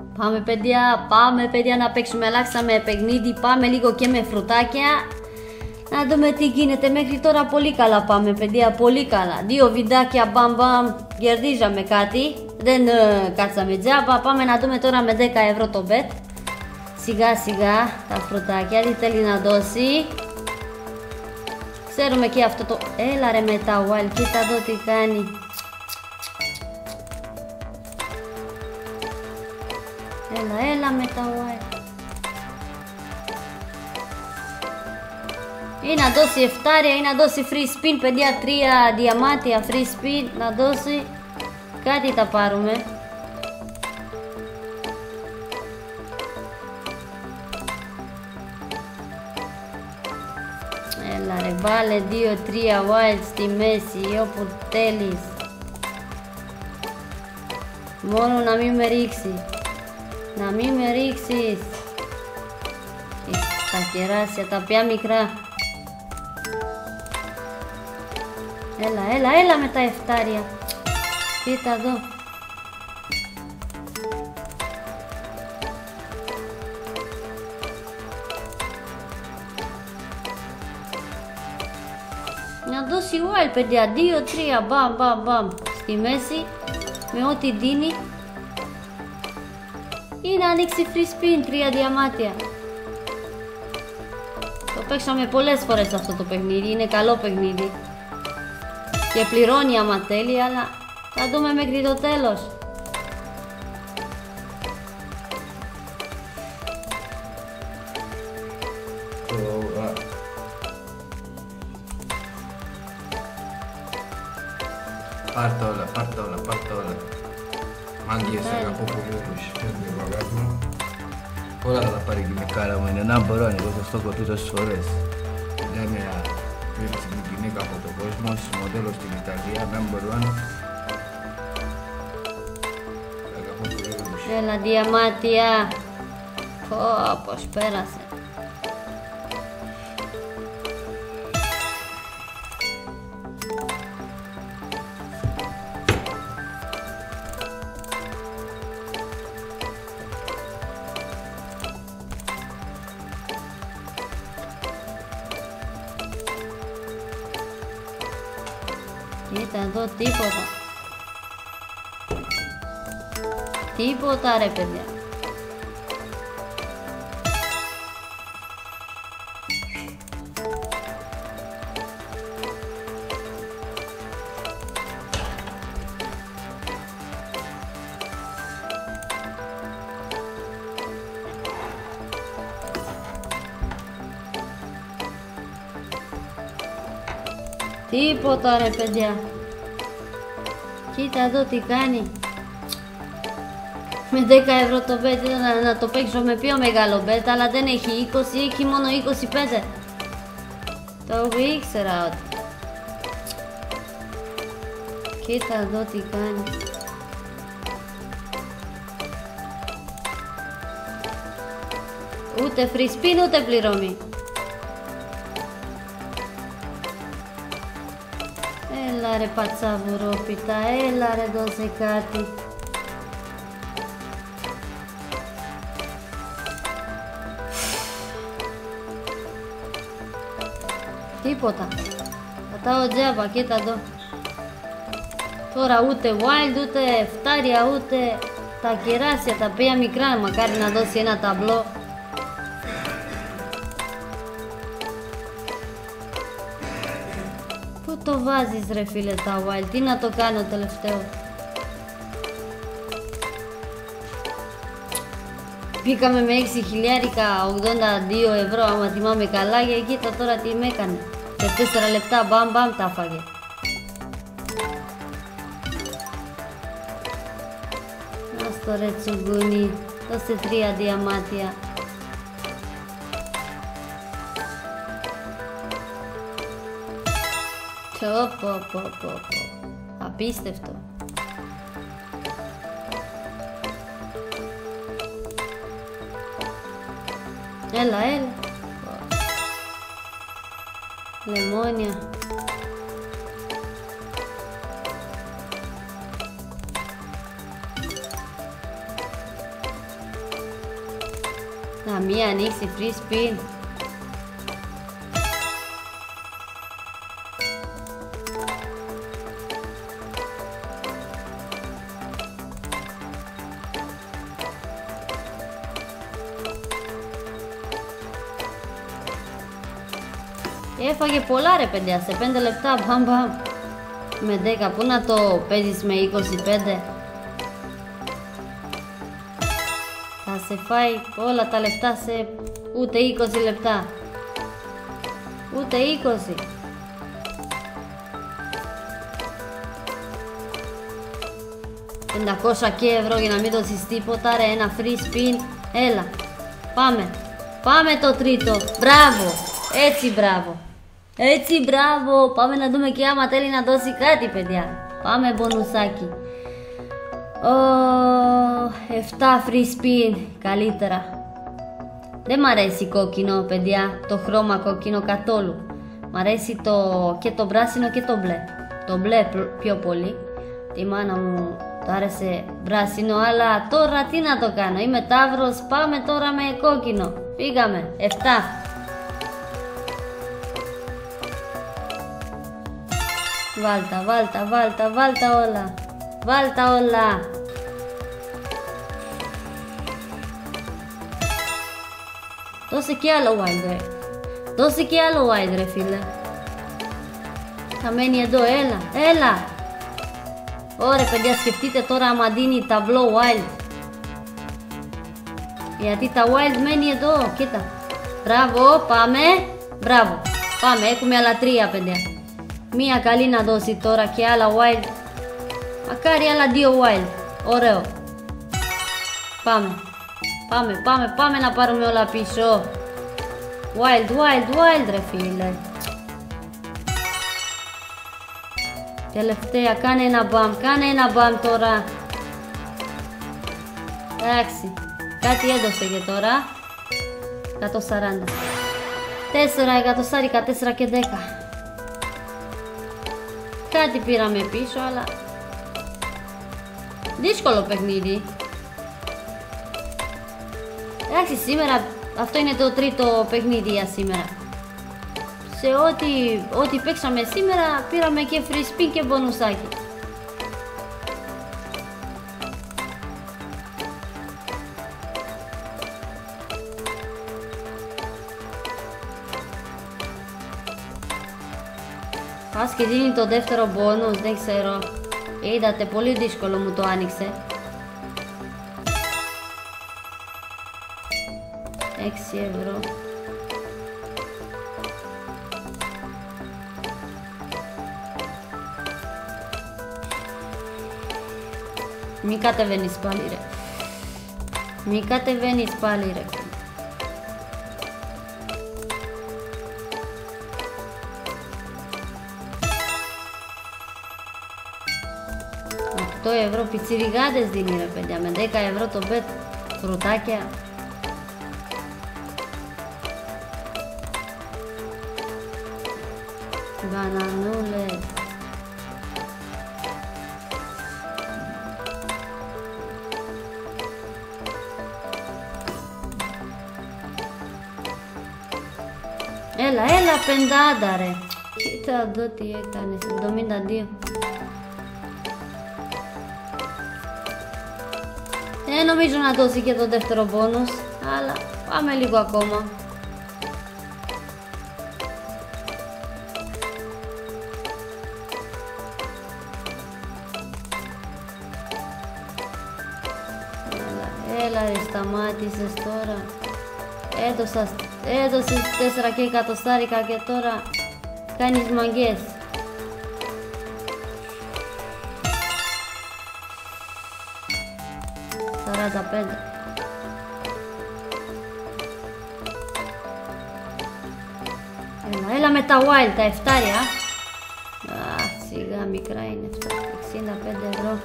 Πάμε παιδιά να παίξουμε. Αλλάξαμε παιχνίδι. Πάμε λίγο και με φρουτάκια. Να δούμε τι γίνεται. Μέχρι τώρα πολύ καλά πάμε παιδιά. Πολύ καλά. 2 βιντάκια μπαμ μπαμ. Κερδίζαμε κάτι. Δεν κάτσαμε τζάμπα. Πάμε να δούμε τώρα με 10 ευρώ το bet. Σιγά σιγά τα φρουτάκια. Τι θέλει να δώσει. Ξέρουμε και αυτό το... Έλα ρε με τα wild. Κοίτα εδώ τι κάνει. Έλα με τα wild. Ή να δώσει 7 ή να δώσει free spin παιδιά. 3 διαμάτια free spin. Να δώσει. Κάτι θα πάρουμε. Έλα ρε βάλε 2-3 wild στη μέση όπου θέλεις. Μόνο να μην με ρίξει. Να μην με ρίξεις. Τα κεράσια τα πια μικρά. Έλα με τα εφτάρια. Κοίτα εδώ. Να δώσει wild παιδιά. 2-3 μπαμ στη μέση. Με ό,τι δίνει. Ή να ανοίξει free spin 3 διαμάτια. Το παίξαμε πολλές φορές αυτό το παιχνίδι. Είναι καλό παιχνίδι. Και πληρώνει άμα θέλει, αλλά θα δούμε μέχρι το τέλος. Πάρτε όλα. Μάγκες, αγαπώ πολύ όλους. Όλα θα τα πάρει και με κάρα μου. Είναι ένα μπορώ, εγώ θα στο κοπεί τόσες φορές. Λέμε την γυναίκα από τον κόσμο, στις μοντέλο στην Ιταλία, number one. Αγαπώ πολύ όλους. Έλα διαμάτια. Πώς πέρασε. Κοίτα εδώ τίποτα ρε παιδιά. Τίποτα ρε παιδιά. Κοίτα εδώ τι κάνει. Με 10 ευρώ το bet να το παίξω με πιο μεγάλο bet, αλλά δεν έχει 20, έχει μόνο 25. Το ήξερα ότι. Κοίτα εδώ τι κάνει. Ούτε free spin ούτε πληρωμή. Έλα ρε πατσαβουρόπιτα, έλα ρε δώσε κάτι. Τίποτα. Πατάω τζάμπα, κοίτα εδώ. Τώρα ούτε wild, ούτε φτάρια, ούτε τα κεράσια, τα οποία μικρά, μακάρι να δώσει ένα ταμπλό. Πού το βάζεις ρε φίλε τα wild, τι να το κάνω τελευταίο. Πήγαμε με 6.082 ευρώ, άμα θυμάμαι καλά, και κοίτα τώρα τι με έκανε. Σε 4 λεπτά μπαμ μπαμ τα φάγε. Ας το ρε τσουγκούνι, δώσε 3 διαμάτια. Πω. Απίστευτο. Έλα. Λεμόνια. Να μία ανοίξει free spin. Έφαγε πολλά ρε παιδιά, σε 5 λεπτά μπαμ μπαμ. Με 10, πού να το παίζεις με 25. Θα σε φάει όλα τα λεπτά σε ούτε 20 λεπτά. Ούτε 20. $500 και ευρώ για να μην δώσεις τίποτα ρε, ένα free spin. Έλα, πάμε. Πάμε το τρίτο. Μπράβο. Έτσι μπράβο. Έτσι μπράβο. Πάμε να δούμε και άμα θέλει να δώσει κάτι παιδιά. Πάμε μπονουσάκι. 7 free spin. Καλύτερα. Δεν μ' αρέσει κόκκινο παιδιά. Το χρώμα κόκκινο καθόλου. Μ' αρέσει και το πράσινο και το μπλε. Το μπλε πιο πολύ. Τη μάνα μου το άρεσε πράσινο. Αλλά τώρα τι να το κάνω. Είμαι ταύρος. Πάμε τώρα με κόκκινο. Πήγαμε. 7. Βάλτα όλα. Βάλτα όλα. Δώσε και άλλο wild ρε. Δώσε και άλλο wild ρε φίλε. Θα μένει εδώ, έλα. Ωραία παιδιά, σκεφτείτε τώρα άμα δίνει ταυλό wild. Γιατί τα wild μένει εδώ, κοίτα. Μπράβο, πάμε. Μπράβο, πάμε, έχουμε άλλα 3 παιδιά. Μία καλή να δώσει τώρα και άλλα wild. Μακάρι άλλα 2 wild. Ωραίο. Πάμε να πάρουμε όλα πίσω. Wild ρε φίλε. Τελευταία, κάνε ένα μπαμ τώρα. Εντάξει, κάτι έδωσε και τώρα. 140. 4 εκατοστάρικα, 4 και 10. Κάτι πήραμε πίσω, αλλά δύσκολο παιχνίδι. Εντάξει, σήμερα αυτό είναι το τρίτο παιχνίδι για σήμερα. Σε ό,τι παίξαμε σήμερα πήραμε και free spin και μπονουσάκι. Ας και δίνει το δεύτερο bonus, δεν ξέρω. Είδατε, πολύ δύσκολο μου το άνοιξε. 6 ευρώ. Μη κατεβαίνεις πάλι ρε. Μη κατεβαίνεις πάλι ρε. Το ευρώ πιτσιριγάδες δίνει ρε παιδιά. Με 10 ευρώ το bet. Φρουτάκια. Μπανανούλες. Έλα, 50 ρε. Κοίτα εδώ τι έκανες. 72. Νομίζω να δώσει και το δεύτερο bonus, αλλά πάμε λίγο ακόμα. Έλα ρε, σταμάτησες τώρα. Έδωσες 4 και εκατοστάρικα και τώρα κάνεις μαγκές. Έλα με τα wild, τα εφτάρια. Σιγά μικρά είναι αυτά. 65 ευρώ.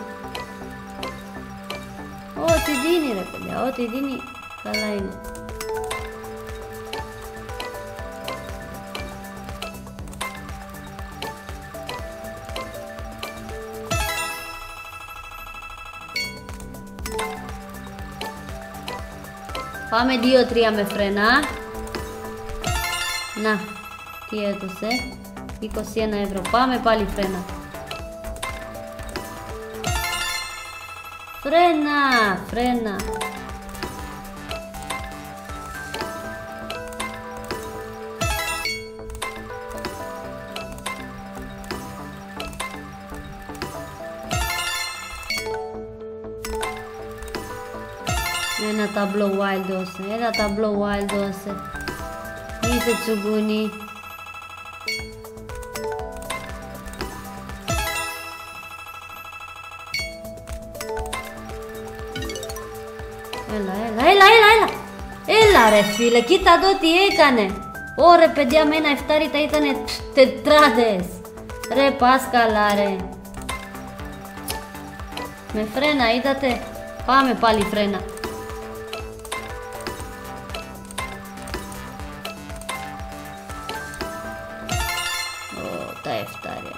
Ό,τι δίνει ρε παιδιά, ό,τι δίνει καλά είναι. Πάμε 2-3 με φρένα. Να, τι έδωσε. 21 ευρώ. Πάμε πάλι φρένα. Φρένα. Ένα ταμπλό wild δώσε. Είσαι τσουγκούνι. Έλα ρε φίλε, κοίτα εδώ τι έκανε. Ωρε παιδιά, με ένα εφτάρι τα ήτανε τετράδες. Ρε πας καλά ρε. Με φρένα είδατε. Πάμε πάλι φρένα. Τα εφτάρια.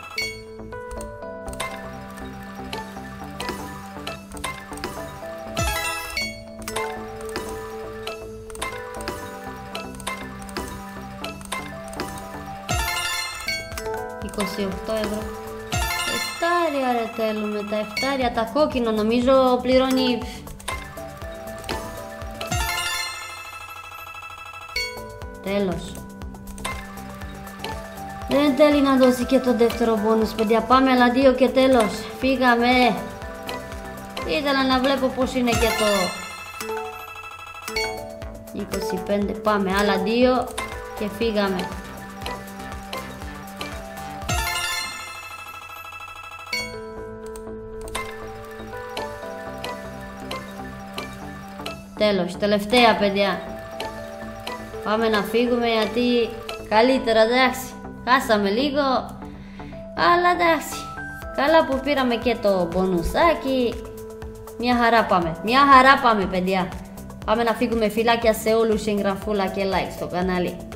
€28. Εφτάρια ρε θέλουμε, τα εφτάρια, τα κόκκινο νομίζω πληρώνει. Τέλος. Δεν θέλει να δώσει και το δεύτερο μπόνους, παιδιά. Πάμε άλλα 2 και τέλος. Φύγαμε. Ήθελα να βλέπω πως είναι και το 25. Πάμε άλλα 2 και φύγαμε. Τέλος, τελευταία παιδιά. Πάμε να φύγουμε γιατί καλύτερα, εντάξει. Χάσαμε λίγο, αλλά εντάξει. Καλά που πήραμε και το μπονουσάκι. Μια χαρά πάμε παιδιά. Πάμε να φύγουμε, φιλάκια σε όλους, εγγραφούλα και like στο κανάλι.